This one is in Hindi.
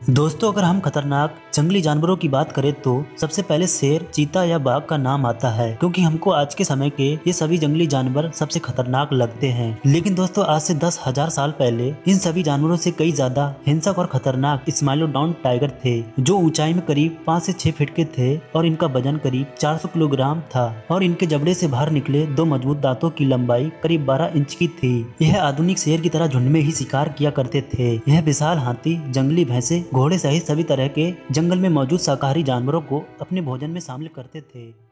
दोस्तों, अगर हम खतरनाक जंगली जानवरों की बात करें तो सबसे पहले शेर, चीता या बाघ का नाम आता है, क्योंकि हमको आज के समय के ये सभी जंगली जानवर सबसे खतरनाक लगते हैं। लेकिन दोस्तों, आज से 10,000 साल पहले इन सभी जानवरों से कई ज्यादा हिंसक और खतरनाक स्माइलोडॉन टाइगर थे, जो ऊंचाई में करीब 5 से 6 फीट के थे और इनका वजन करीब 400 किलोग्राम था और इनके जबड़े से बाहर निकले 2 मजबूत दांतों की लंबाई करीब 12 इंच की थी। यह आधुनिक शेर की तरह झुंड में ही शिकार किया करते थे। यह विशाल हाथी, जंगली भैंसे, घोड़े सहित सभी तरह के जंगल में मौजूद शाकाहारी जानवरों को अपने भोजन में शामिल करते थे।